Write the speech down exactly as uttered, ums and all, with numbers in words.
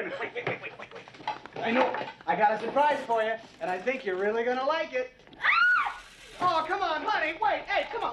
minute. Wait, wait, wait, wait, wait, wait. I know. I got a surprise for you, and I think you're really gonna like it. Oh, come on, honey. Wait. Hey, come on.